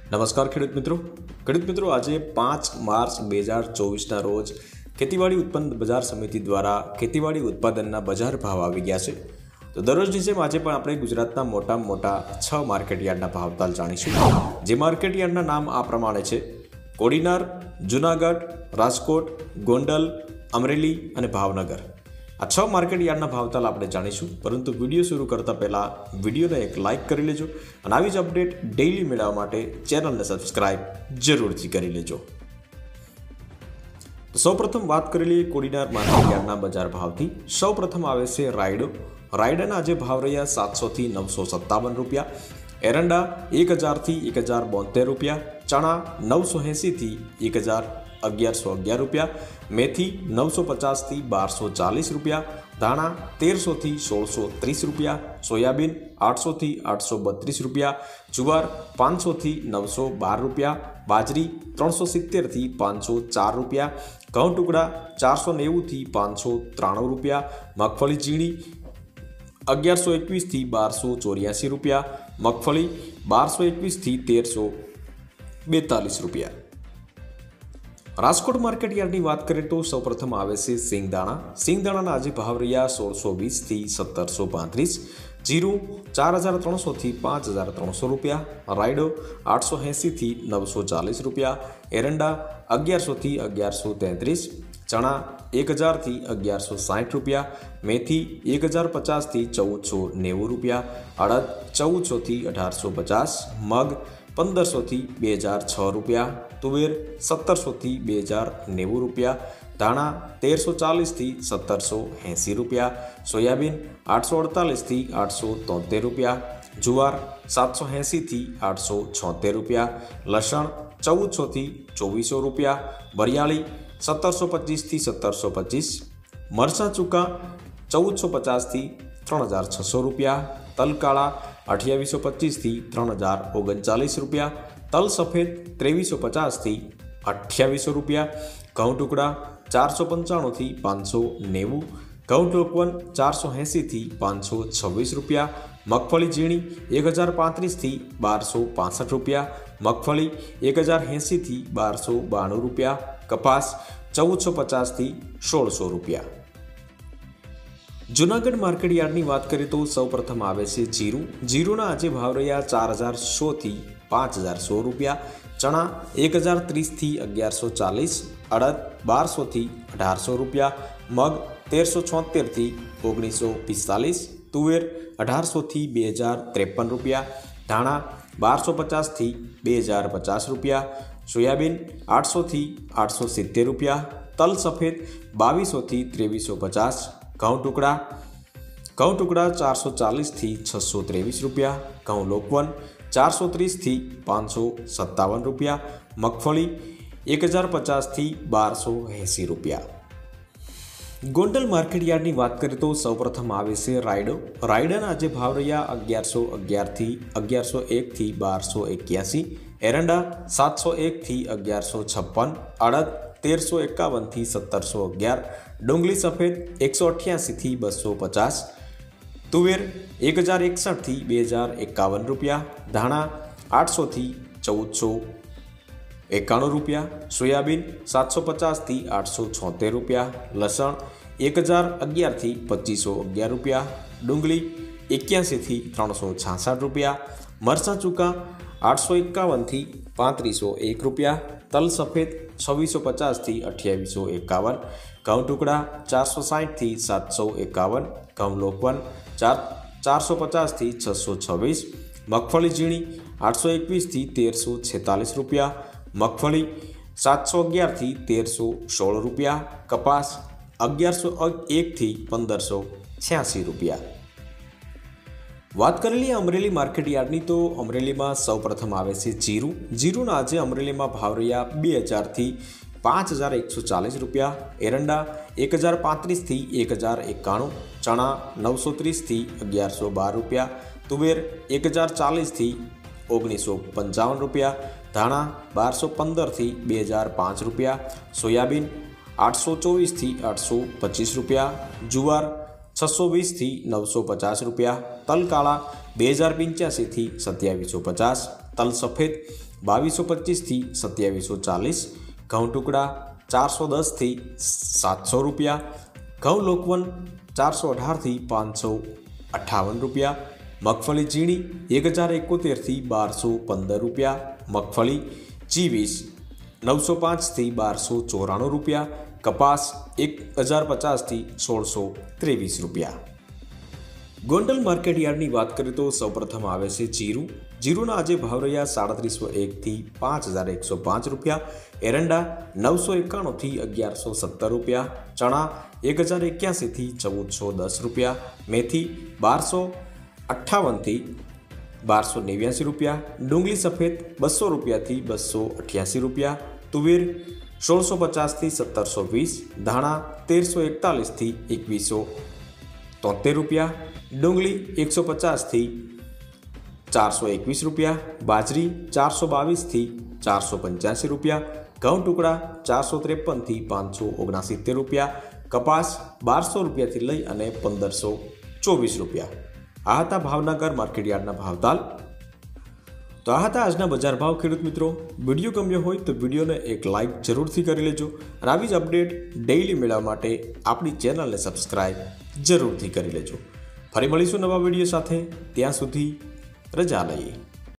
નમસ્કાર ખેડૂત મિત્રો આજે 5 માર્ચ 2024 રોજ ખેતીવાડી ઉત્પન્ન બજાર સમિતિ દ્વારા ખેતીવાડી ઉત્પાદનના બજાર ભાવ આવી ગયા છે। તો દરરોજની જેમ આજે પણ આપણે ગુજરાતના મોટા 6 માર્કેટ યાર્ડના ભાવતાલ જાણીશું। જે માર્કેટ યાર્ડના નામ આ પ્રમાણે છે: કોડીનાર, જૂનાગઢ, રાજકોટ, ગોંડલ, અમરેલી અને ભાવનગર। આ 6 માર્કેટ યાર્ડના ભાવતાલ આપણે જાણીશું, પરંતુ વિડીયો શરૂ કરતા પહેલા વિડીયોને એક લાઇક કરી લેજો અને આવી જ અપડેટ ડેઇલી મેળવવા માટે ચેનલને સબસ્ક્રાઇબ જરૂરથી કરી લેજો। તો સૌપ્રથમ વાત કરી લઈએ કોડીનાર માર્કેટ યાર્ડના બજાર ભાવથી। સૌપ્રથમ આવે છે રાયડો। રાયડાના આજે ભાવ રહ્યા 700 થી 957 રૂપિયા, એરંડા 1000 થી 1072 રૂપિયા, ચણા 980 થી 1111 રૂપિયા, मेथी 950 થી 1240 રૂપિયા, धाणा 1300 થી 1630 રૂપિયા, सोयाबीन 800 થી 832 રૂપિયા, जुवार 500 થી 912 રૂપિયા, बाजरी 370 થી 504 રૂપિયા, घઉં टुकड़ा 490 થી 593 રૂપિયા, मगफली झीणी 1121 થી 1284 રૂપિયા, मगफली 1221 થી 1342 રૂપિયા। રાજકોટ માર્કેટ યાર્ડની વાત કરીએ તો સૌપ્રથમ આવે છે સિંગદાણા। સિંગદાણાના આજે ભાવ રહ્યા 1620 થી 1735, જીરું 4300 થી 5300 રૂપિયા, રાયડો 880 થી 940 રૂપિયા, એરંડા 1100 થી 1133, ચણા 1000 થી 1160 રૂપિયા, મેથી 1050 થી 1490 રૂપિયા, અડદ 1400 થી 1850, મગ 1500 થી 2006 રૂપિયા, तुवेर 1700 થી 2090 રૂપિયા, धाणा 1340 થી 1780 રૂપિયા, सोयाबीन 848 થી 873 રૂપિયા, जुवार 780 થી 876 રૂપિયા, लसण 1400 થી 2400 રૂપિયા, वरियाળી 1725 થી 1725, मरचा चूका 1450 થી 3600 રૂપિયા, तल काळा 2825 થી 3039 રૂપિયા, तल सफेद 2350 થી 2800 રૂપિયા, घઉં टुकड़ा 495 થી 590, घઉં टोकवन 480 થી 526 રૂપિયા, मगफली झीणी 1035 થી 1265 રૂપિયા, मगफली 1080 થી 1292 રૂપિયા, कपास 1450 થી 1600 રૂપિયા। जूनागढ़ मार्केट यार्डनी बात करें तो सौप्रथम आवे छे जीरू। जीरूना आज भाव रह्या 4100 थी 5100 रूपिया, चना 1030 थी 1140, अड़द 1200 थी 1800 रूपिया, मग 1376 थी 1945, तुवेर 1800 थी 2053 रूपिया, धाणा 1250 थी 2050 रूपिया, सोयाबीन 800 थी 870 रूपिया, तल सफेद 2200 थी 2350, घઉં टुकड़ा 440 थी 623 રૂપિયા, ઘઉં લોકવન 430 थी 557 રૂપિયા, મગફળી 1050 थी 1280 રૂપિયા। ગોંડલ માર્કેટ યાર્ડની વાત કરીએ તો સૌપ્રથમ આવે છે રાયડો। રાયડાના આજે ભાવ રહ્યા 1111 થી 1101 થી 1281, એરંડા 701 થી 1156, અડદ 1351 થી 1711, डोंगली सफेद 188 थी 250, तुवेर 1061 थी 2051 रूपिया, धाणा 800 थी 1491 रूपिया, सोयाबीन 750 थी 876 रूपिया, लसण 1011 थी 2511 रूपिया, डूंगली 81 थी 366 रूपिया, मरचा चूका 851 थी 3501 रूपिया, तल सफेद 2650 थी 2851, घઉં टुकड़ा 460 थी 751, घઉં લોકવન 450 थी 626, मगफली झीणी 821 थी 1346 रूपिया, मगफली 711 थी 1316 रूपिया, कपास 1101 थी 1586 रूपिया। बात करेली अमरेली मार्केट यार्डनी तो अमरेली में सौप्रथम आवे छे जीरू। जीरूना आज अमरेली में भाव रह्या 2000 थी 5140 रूपिया, एरंडा 1035 थी 1091, चना 930 थी 1112 रूपिया, तुवेर 1040 थी 1955 रूपिया, धाणा 1215 थी 2005 रूपिया, सोयाबीन 824 थी 825 रूपिया, जुवार 620 थी 950 रूपिया, तल काळा 2085 થી 2750, તલ સફેદ 2225 થી 2740, ઘઉં ટુકડા 410 થી 700 રૂપિયા, ઘઉં લોકવન 418 થી 558 રૂપિયા, મગફળી ઝીણી 1071 થી 1215 રૂપિયા, મગફળી G20 905 થી 1294 રૂપિયા, કપાસ 1050 થી 1623 રૂપિયા। ગોંડલ માર્કેટ યાર્ડની વાત કરીએ તો સૌપ્રથમ આવે છે જીરું। જીરુના આજે ભાવ રહ્યા 3701 થી 5105 રૂપિયા, એરંડા 991 થી 1117 રૂપિયા, ચણા 1081 થી 1410 રૂપિયા, મેથી 1258 થી 1289 રૂપિયા, ડુંગળી સફેદ 200 રૂપિયાથી 288 રૂપિયા, તુવેર 1650 થી 1720, ધાણા 1341 થી 2173 રૂપિયા, ડુંગળી 150 થી 421 રૂપિયા, બાજરી 422 થી 485 રૂપિયા, ઘઉં ટુકડા 453 થી 579 રૂપિયા, કપાસ 1200 રૂપિયાથી લઈ અને 1524 રૂપિયા। આ હતા ભાવનગર માર્કેટયાર્ડના ભાવતાલ। તો આ હતા આજના બજાર ભાવ ખેડૂત મિત્રો। વિડીયો ગમ્યો હોય તો વિડીયોને એક લાઇક જરૂરથી કરી લેજો અને આવી જ અપડેટ ડેઇલી મેળવવા માટે આપણી ચેનલને સબસ્ક્રાઇબ જરૂરથી કરી લેજો। ફરી મળીશું નવા વિડીયો સાથે, ત્યાં સુધી રજા લઈએ।